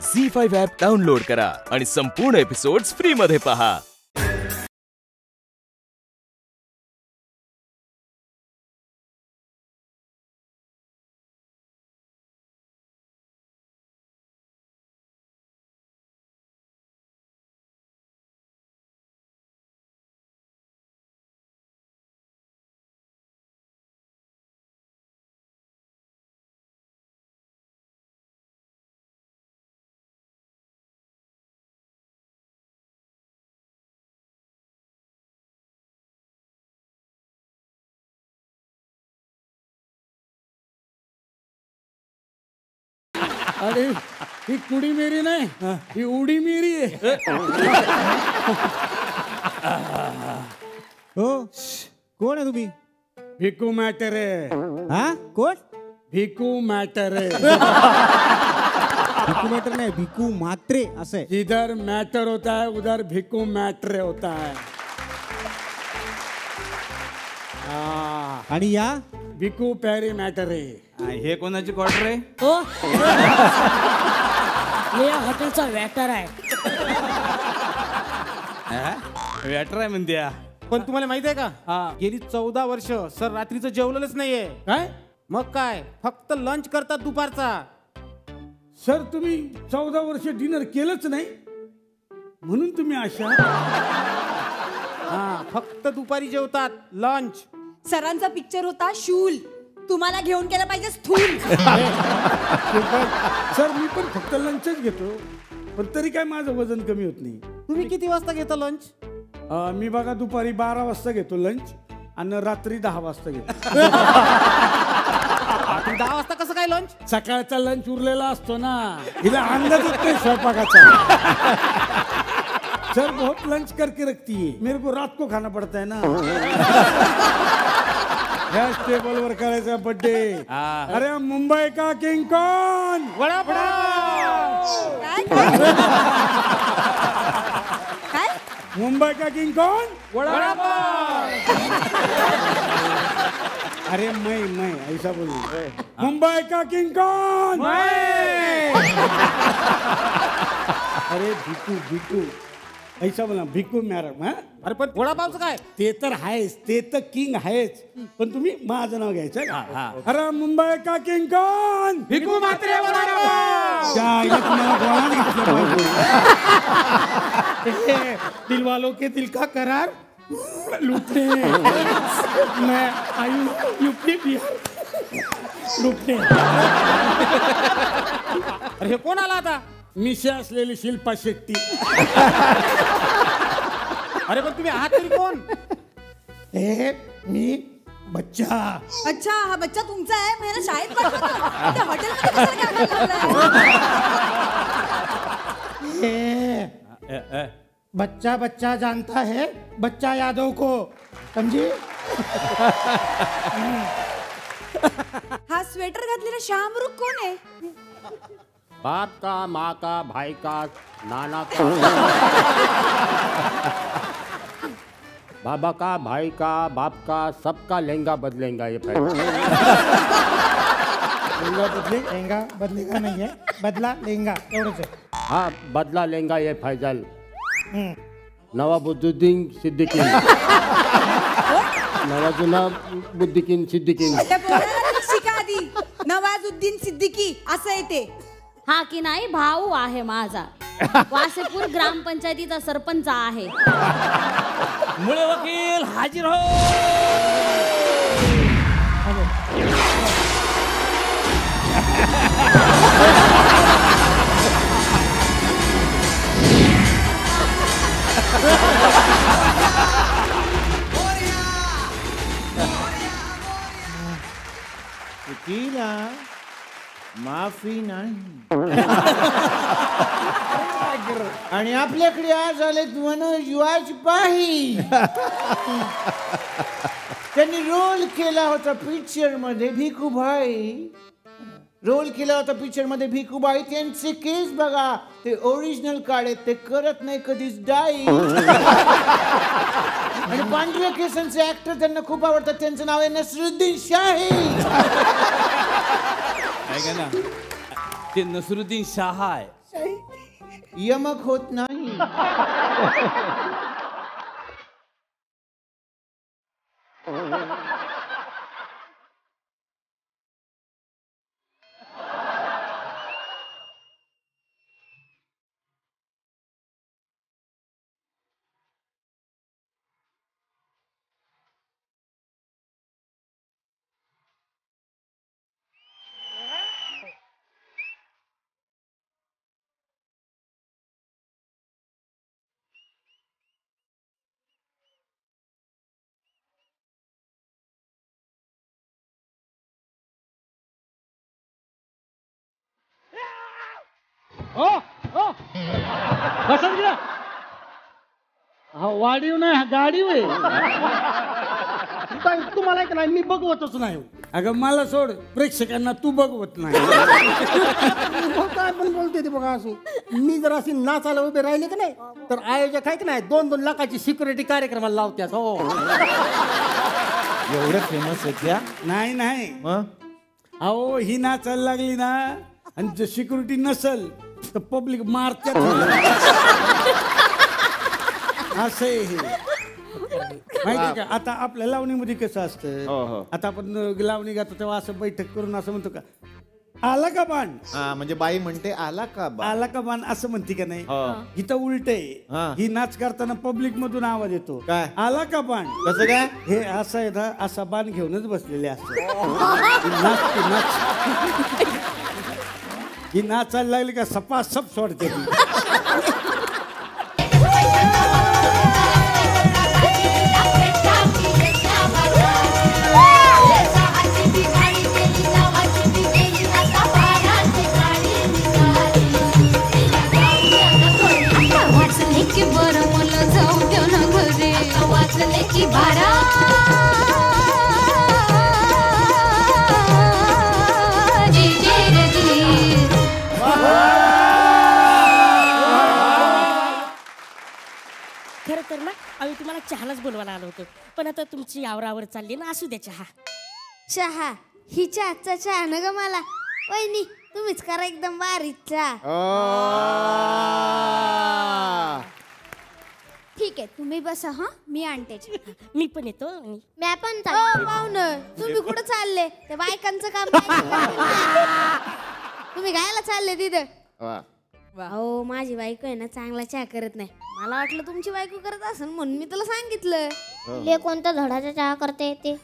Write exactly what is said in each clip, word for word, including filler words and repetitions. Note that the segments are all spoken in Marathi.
झी फाईव्ह ॲप डाउनलोड करा आणि संपूर्ण एपिसोड्स फ्री मध्ये पहा. अरे ही कुड़ी मेरी नहीं, ही उड़ी मेरी है. हो कोण आहे तुम्ही? भिकू मॅटर है. हा कोण? भिकू मॅटर है. भिकू मॅटर नाही, भिकू म्हात्रे असं आहे. जिधर मैटर होता है उधर भिकू मैटर होता है. आणि या भिकू पैरी मॅटर है. हे कोणाची क्वार्टर आहे? हो हे या हॉटेलचा वेटर आहे. वेटर आहे म्हणत्या. पण तुम्हाला माहित आहे हा. का गेली चौदा वर्ष सर रात्रीचं जेवलेलंच नाहीये. काय मग काय फक्त लंच करतात दुपारचा. सर तुम्ही चौदा वर्ष डिनर केलंच नाही म्हणून तुम्ही अशा. हा फक्त दुपारी जेवतात लंच. सरांचा पिक्चर होता शूल, तुम्हाला घेऊन केलं पाहिजे स्थूल. सर मी पण फक्त लंचच घेतो पण तरी काय माझं वजन कमी होत नाही. तुम्ही किती वाजता घेता लंच? अं, मी बघा दुपारी बारा वाजता घेतो लंच आणि रात्री दहा वाजता घेतो. रात्री दहा वाजता कसं काय लंच? सकाळचा लंच उरलेला असतो ना, हिला अंदाज येत नाही स्वयंपाकाचा. सर बहुत लंच करके रखती है, मेरे को रात को खाना पड़ता है ना. गैस टेबल वर करायचा बर्थडे. अरे मुंबई का किंग कौन? काय काय मुंबई का किंग कौन? अरे मैं मैं ऐसा बोलू. मुंबई का किंग कौन? अरे भिकू भिकू ऐसा बोला. भिकू मॅडम. हा अरे पण वडापावचं काय? ते तर आहेच, ते तर किंग आहेच पण तुम्ही माझं नाव घ्यायचं का? अरे मुंबई का किंग कौन? भिकू म्हात्रे वडापाव. दिल वालों के दिल का करार लूटने मैं आयु यूपी बिहार लूटने. अरे हे कोण आला आता? मिशा असलेली शिल्पा शेट्टी. अरे पण तुम्ही आहात तरी कोण? ए मी बच्चा. अच्छा हा बच्चा तुमचा आहे. मला शाळेत पाठवतो त्या हॉटेलमध्ये कशाला कामाला लावलाय? बच्चा बच्चा जानता है बच्चा यादव को, समझी. हा स्वेटर घातलेला शाहमरुख कोण आहे? बाप का, माँ का, भाई का, नाना का, बाबा का, भाई का, बाप का, सबका लहंगा बदलेगा ये फैसला. लहंगा बदले लहंगा बदलेगा नहीं है, बदला लहंगा एवढंच आहे. हाँ बदला लेंगा ये फैजल. नवाबुद्दीन सिद्दीकी. नवाजुद्दीन सिद्दीकी. त्या पोराला शिका आधी. नवाजुद्दीन सिद्दीकी असं येते. हा की नाही भाऊ आहे माझा. वासेपूर ग्रामपंचायतीचा सरपंच आहे. मुळे वकील हाजीर हो. वकीला माफी नाही. आणि आपल्याकडे आज आले मनोज वाजपेयी. त्यांनी रोल केला होता पिक्चर मध्ये भिकूभाई. रोल केला होता पिक्चर मध्ये भिकूभाई. त्यांचे केस बघा, ते ओरिजिनल काढे, ते करत नाही कधीच डाई. आणि पांढऱ्या केसांचे ऍक्टर त्यांना खूप आवडतात. त्यांचं नाव आहे नसरुद्दीन शाही. ऐका ना, ते नसरुद्दीन शाह आहे. यमक होत नाही. ओ ओ बसन घ्या. हा वाढीव नाही गाडीव आहे. काय तुम्हाला ऐक नाही मी बघवतच नाही. अगं मला सोड, प्रेक्षकांना तू बघवत नाही. मग काय पण बोलते ते बघा असं. मी जर अशी नाचायला उभे राहिले की नाही तर आयोजक आहे की नाही दोन दोन लाखाची सिक्युरिटी कार्यक्रमाला लावत्यात. हो एवढं फेमस आहे त्या. नाही नाही मग अहो ही नाचायला लागली ना आणि जर सिक्युरिटी नसल तर पब्लिक मारत्यात. असं आहे हे. माहिती का आता आपल्या लावणीमध्ये कसं असतं, आता आपण लावणी गातो तेव्हा असं बैठक करून असं म्हणतो का आला का बाण. हा म्हणजे बाई म्हणते आला का बाण. आला का बाण असं म्हणते का नाही. इथं उलट आहे. ही नाच करताना पब्लिक मधून आवाज येतो काय आला का बाण. कसं काय हे असं आहे ना असा बाण घेऊनच बसलेले असते. नाच ती नाच ही नाचायला लागली का सपासप सोडते ती. खरं तर ना आम्ही तुम्हाला चहालाच बोलवायला आलो होतो, पण आता तुमची आवरावर चालली ना, असू द्या चहा. चहा हिच्या आजचा चहा न ग मला. वहिनी तुम्हीच करा एकदम भारी चहा. ठीक आहे तुम्ही बसा. हा मी आणते चहा. मी पण येतो. मी पण पाहुणं तुम्ही कुठं चालले. ते बायकांचं काम तुम्ही गायला चालले तिथं. हो माझी बायको आहे ना चांगला चहा करत नाही. मला वाटलं तुमची बायको करत असेल म्हणून मी तुला सांगितलं. ले कोणता धडाचा चहा करते ते.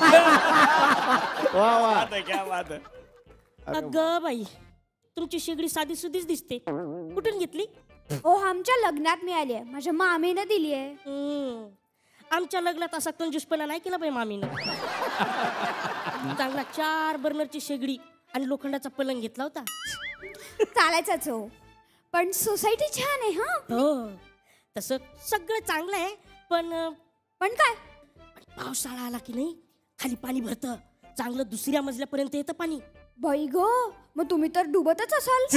अगं बाई तुमची शेगडी साधी सुधीच दिसते. कुठून घेतली. ओ आमच्या लग्नात मिळाली आहे. माझ्या मामीनं दिली आहे. आमच्या लग्नात असा कंजूसपणा नाही केला बाई मामीनं. चांगला चार बर्नरची शेगडी आणि लोखंडाचा पलंग घेतला होता. चालायचाच हो पण सोसायटी छान आहे. हा हो तसं सगळं चांगलं आहे पण पण काय पावसाळा आला की नाही खाली पाणी भरतं. चांगलं दुसऱ्या मजल्यापर्यंत येतं पाणी. बाई गो मग तुम्ही तर डुबतच असाल.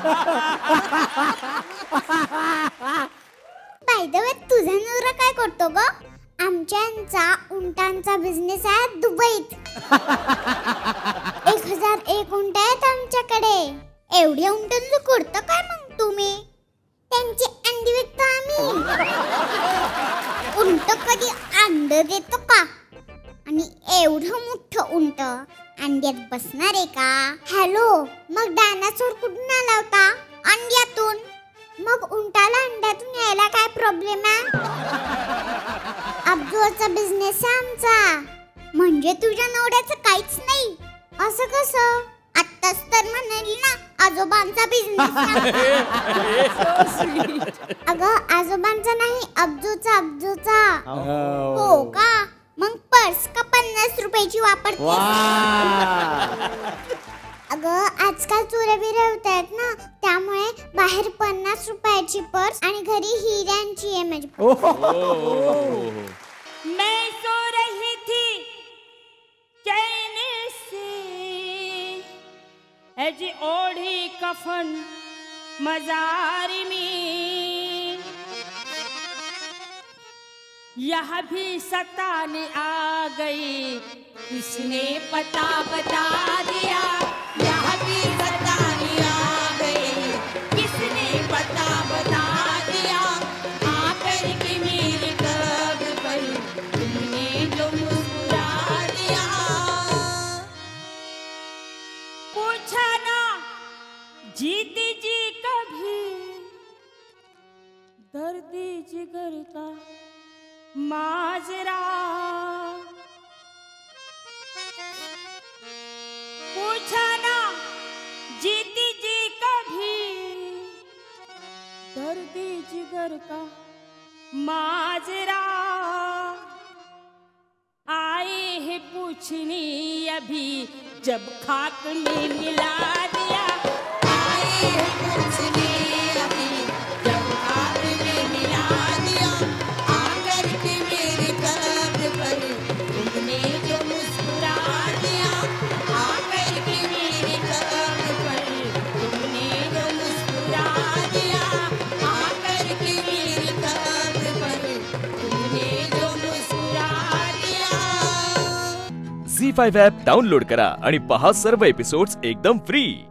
बाय द वे तुझा नवरा काय करतो ग. आमच्यांचा उंटांचा बिझनेस आहे दुबईत. एक हजार एक उंट आहेत आमच्याकडे. एवढ्या उंटांचं करतं काय मग तुम्ही. त्यांची अंडी विकतो आम्ही. उंट कधी अंड देतो का. आणि एवढं मोठं उंट अंड्यात बसणार आहे का. हॅलो मग डायनासोर कुठून आला होता. अंड्यातून. मग उंटाला अंड्यातून यायला काय प्रॉब्लेम आहे. अब्दुलचा बिझनेस आहे आमचा. म्हणजे तुझ्या नवऱ्याचं काहीच नाही असं कसं. आत्ताच तर म्हणाली ना आजोबांचा बिझनेस. अगं आजोबांचा नाही अब्दूचा अब्दूचा. हो का मग पर्स का पन्नास रुपयाची वापरते. अगं आजकाल चोऱ्या बिऱ्या होत आहेत ना त्यामुळे बाहेर पन्नास रुपयाची पर्स आणि घरी हिऱ्यांची आहे माझी. मैं सो रही थी चैन से ऐजी ओढ़ी कफन मज़ार में यहाँ भी सताने आ गई किसने पता बता दिया. यहाँ भी सताने आ गई किसने पता जीती जी कभी दर्दी जिगर का माजरा, पूछा ना जीती जी कभी दर्दी जिगर का माजरा, आए हैं पूछने अभी जब खाक में मिला दिया, आए हैं पूछने अभी जब खाक में मिला दिया, आकर के मेरे कब्र पर तुमने जो मुस्कुरा दिया, आकर के मेरे कब्र पर तुमने जो मुस्कुरा दिया, आकर के मेरे कब्र पर तुमने जो मुस्कुरा दिया। झी फाईव्ह ॲप डाउनलोड करा आणि पहा सर्व एपिसोड्स एकदम फ्री।